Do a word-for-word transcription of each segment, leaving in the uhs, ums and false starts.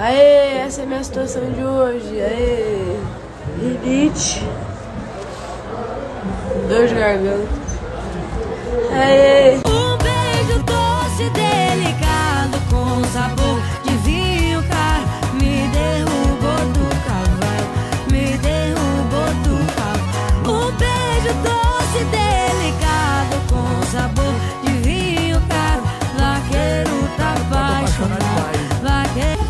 Aê, essa é a minha situação de hoje. Aê, rinite, dor de garganta. Aê. Um beijo doce, delicado, com sabor de vinho caro, me derrubou do cavalo, me derrubou do cavalo. Um beijo doce, delicado, com sabor de vinho caro, vaqueiro tá apaixonado, vaqueiro.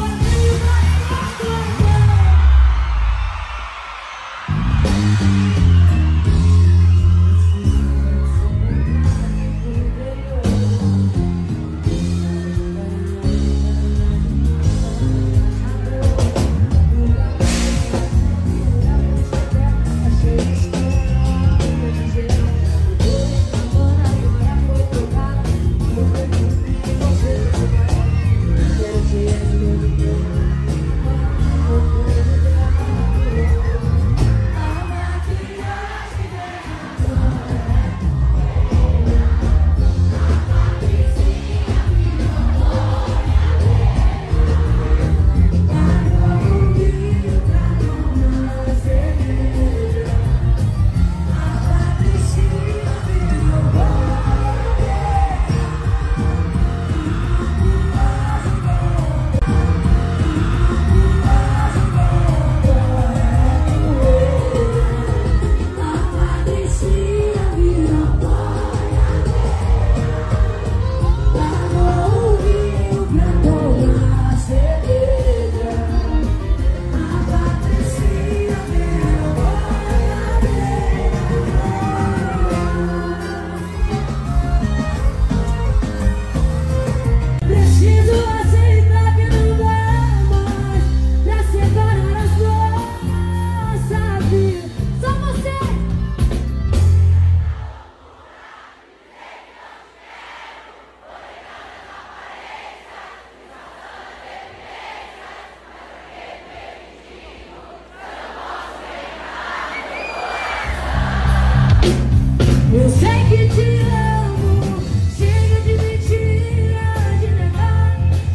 Eu sei que te amo, chega de mentira, de negar.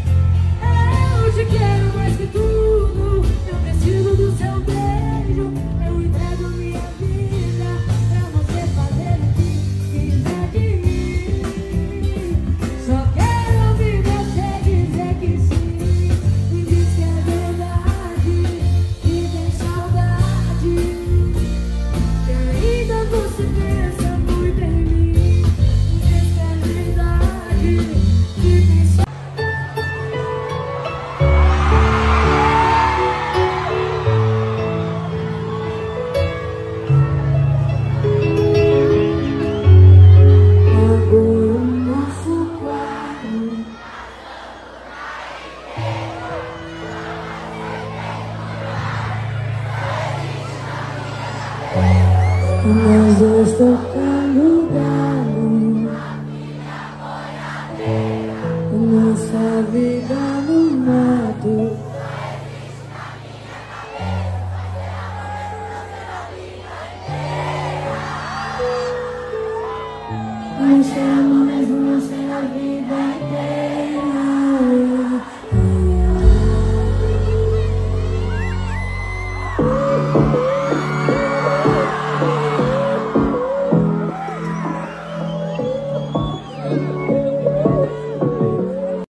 Eu te quero mais que tudo, eu preciso do seu beijo. Eu entrego minha vida pra você fazer o que quiser de mim. Só quero ouvir você dizer que sim, me diz que é verdade, que tem saudade, que ainda você pensa. Nós dois tocando galo, nossa vida.